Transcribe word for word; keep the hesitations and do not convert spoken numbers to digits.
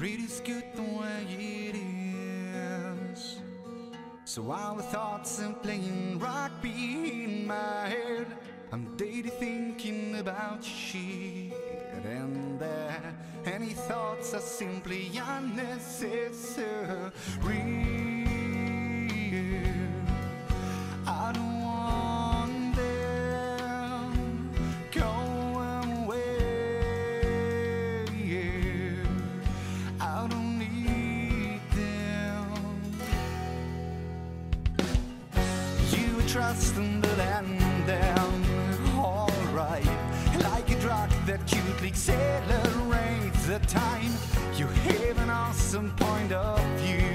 it is good the way it is. So all the thoughts and playing rugby in my head, I'm daily thinking about shit, and there any thoughts are simply unnecessary. I don't want them going away. I don't need them. You trust them, but and them, alright, like a drug that cutely accelerates the time. You have an awesome point of view.